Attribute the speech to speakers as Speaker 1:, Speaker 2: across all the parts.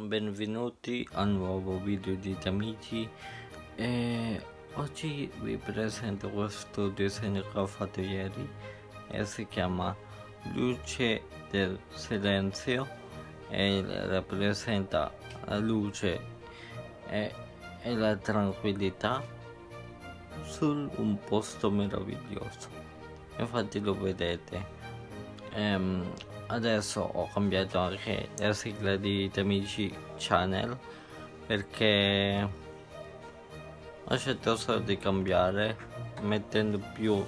Speaker 1: benvenuti a un nuovo video di Tamici e oggi vi presento questo disegno che ho fatto ieri e si chiama Luce del Silenzio e rappresenta la luce e la tranquillità su un posto meraviglioso. Infatti lo vedete. Adesso ho cambiato anche la sigla di Tamici Channel perché ho scelto solo di cambiare mettendo più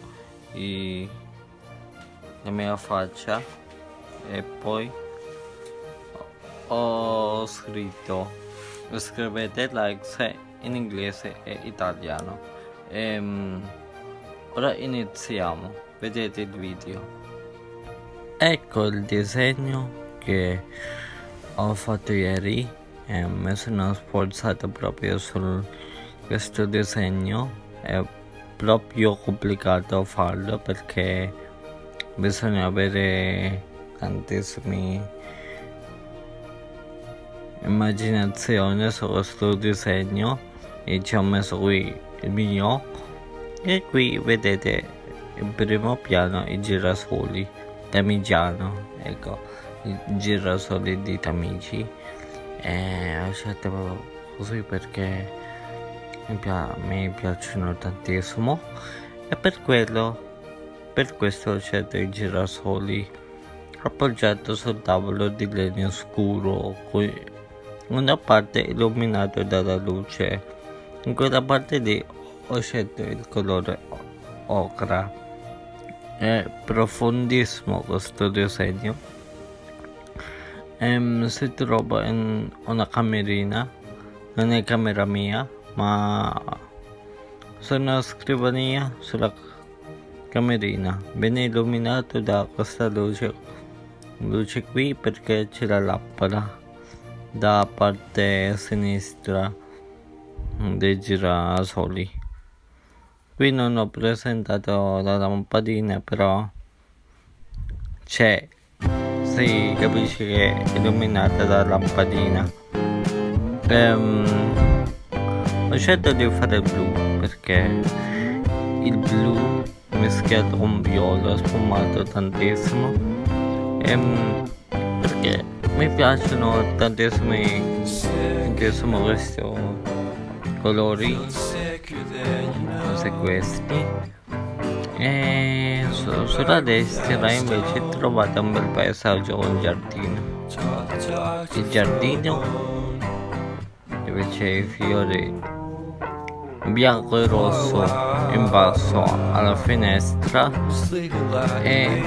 Speaker 1: la mia faccia e poi ho scritto scrivete like se in inglese e italiano. Ora iniziamo, vedete il video. Ecco il disegno che ho fatto ieri e mi sono sforzato proprio su questo disegno. È proprio complicato farlo perché bisogna avere tantissimi immaginazione su questo disegno e ci ho messo qui il mio e qui vedete in primo piano i girasoli Tamigiano, ecco, i girasoli di Tamici. Ho scelto così perché mi piacciono tantissimo e per questo ho scelto i girasoli appoggiato sul tavolo di legno scuro con una parte illuminata dalla luce. In quella parte lì ho scelto il colore ocra. È profondissimo questo disegno. Si trova in una camerina, non è camera mia ma su una scrivania sulla camerina, ben illuminato da questa luce qui perché c'è la lampada da parte sinistra dei girasoli. Qui non ho presentato la lampadina, però c'è, si capisce che è illuminata la lampadina. Ho scelto di fare il blu perché il blu mischiato con viola sfumato tantissimo perché mi piacciono tantissimo questi colori, questi. E sulla destra invece trovate un bel paesaggio con giardino. Il giardino dove c'è i fiori bianco e rosso in basso alla finestra e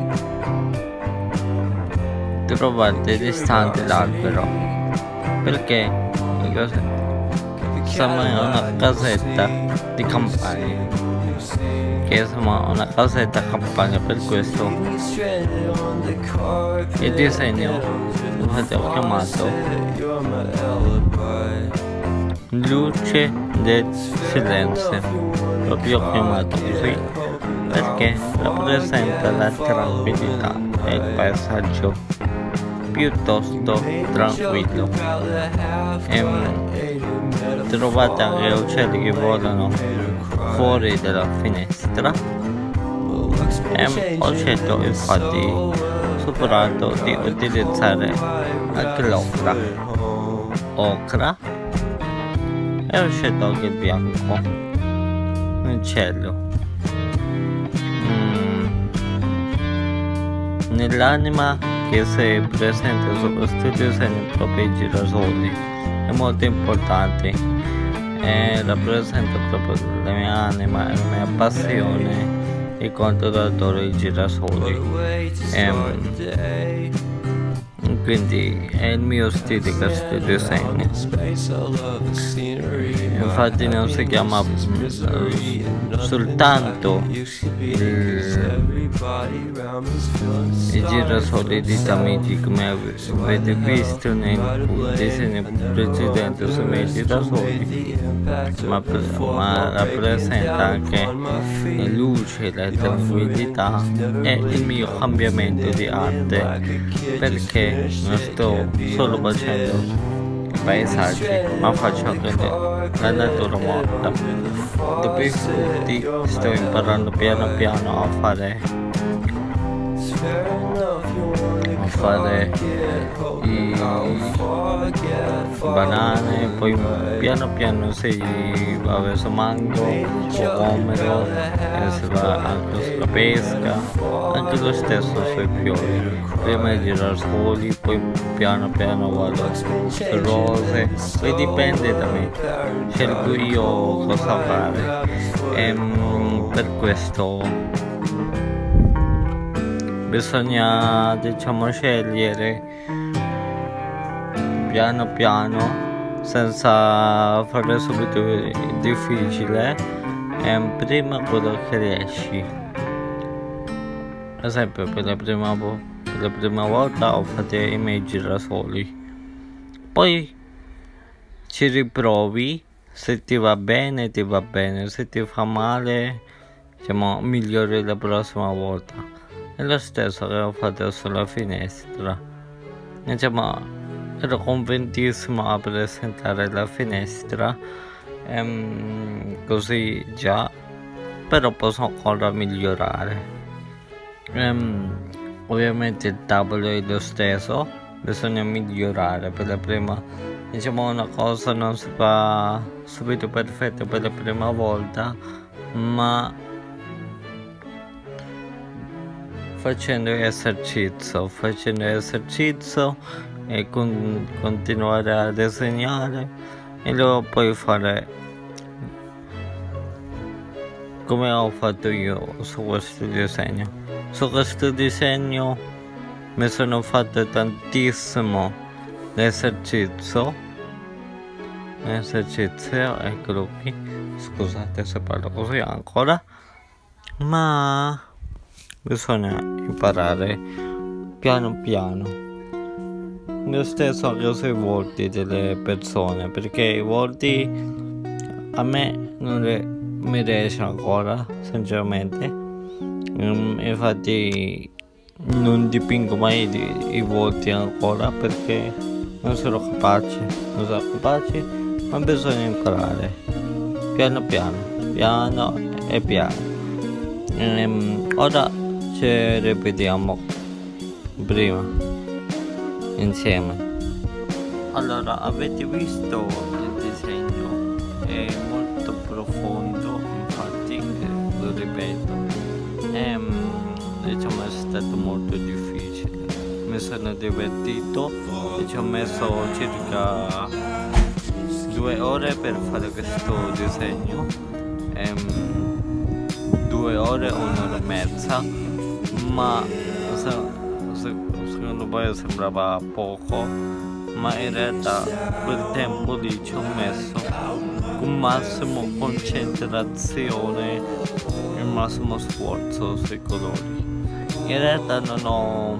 Speaker 1: trovate distante l'albero perché siamo in una casetta di campagna per questo il disegno infatti ho chiamato Luce del Silenzio, proprio ho chiamato così perché rappresenta la tranquillità e il paesaggio piuttosto tranquillo. Trovate anche uccelli che volano fuori dalla finestra ho scelto infatti superato di utilizzare anche l'ocra e ho scelto anche il bianco nel cielo. Nell'anima che si presenta su questo disegno proprio i girasoli è molto importante e rappresenta proprio la mia anima e la mia passione di quanto adoro i girasoli quindi è il mio stile questo disegno. Infatti non si chiama soltanto i girasoli di Tamici come avete visto nel disegno precedente sui miei girasoli, ma rappresenta anche la luce, la tranquillità e il mio cambiamento di arte perché non sto solo facendo paesaggi, ma faccio anche la natura morta. Dopo i frutti sto imparando piano piano a fare i banane, poi piano piano si va verso mango, pomodoro, si va anche sulla pesca, anche lo stesso sui fiori. Prima i girasoli, poi piano piano vado su rose, poi dipende da me, scelgo io cosa fare. Per questo bisogna, diciamo, scegliere piano piano senza fare subito difficile, prima quello che riesci. Ad esempio per la prima volta ho fatto i miei girasoli, poi ci riprovi, se ti va bene, se ti fa male, diciamo, migliori la prossima volta. È lo stesso che ho fatto sulla finestra, diciamo, ero convintissimo a presentare la finestra, così già, però posso ancora migliorare. Ovviamente il tavolo è lo stesso, bisogna migliorare. Per la prima, diciamo, una cosa non si fa subito perfetta per la prima volta, ma facendo esercizio e continuare a disegnare, e lo puoi fare come ho fatto io su questo disegno. Su questo disegno mi sono fatto tantissimo l'esercizio, eccolo qui, scusate se parlo così ancora, ma bisogna imparare piano piano. Lo stesso anche sui volti delle persone, perché i volti a me non mi riesce ancora, sinceramente. Infatti non dipingo mai i volti ancora, perché non sono capace, ma bisogna imparare piano piano. Ora ci ripetiamo prima insieme. Allora, avete visto il disegno? È molto profondo, infatti lo ripeto, diciamo, è stato molto difficile. Mi sono divertito, ci ho messo circa 2 ore per fare questo disegno, 2 ore, 1 ora e mezza, ma secondo me sembrava poco, ma in realtà quel tempo lì ci ho messo con massimo concentrazione e massimo sforzo sui colori. In realtà non ho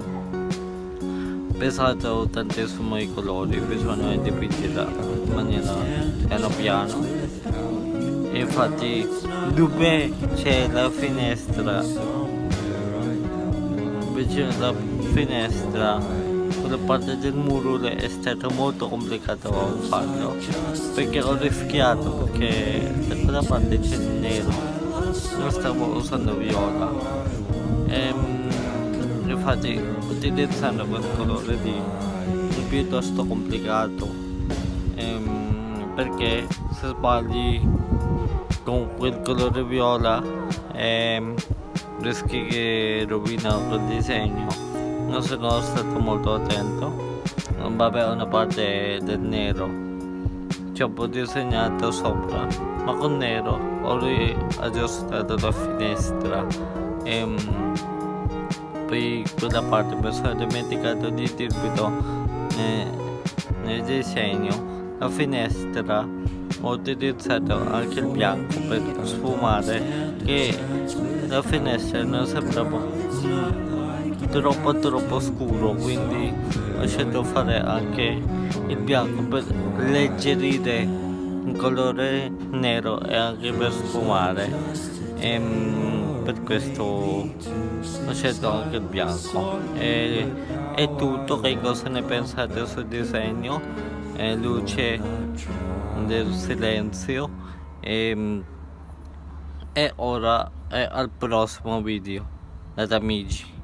Speaker 1: pesato tantissimo i colori, bisogna dipingere in maniera piano piano. Infatti dove c'è la finestra, vicino alla finestra, quella parte del muro è stato molto complicato farlo, perché ho rischiato, perché da quella parte c'è il nero, non stavo usando viola, infatti utilizzando quel colore lì è piuttosto complicato, perché se sbagli con quel colore viola rischi che rovina quel disegno. Non sono stato molto attento. Vabbè, una parte del nero ci ho un po' disegnato sopra, ma con nero ho riaggiustato la finestra, poi quella parte mi sono dimenticato di dirvi nel disegno. La finestra ho utilizzato anche il bianco per sfumare, che la finestra non sembrava troppo scuro, quindi ho scelto fare anche il bianco per alleggerire il colore nero e anche per sfumare, per questo ho scelto anche il bianco. È tutto. Che cosa ne pensate sul disegno? luce del silenzio e ora è al prossimo video ad amici.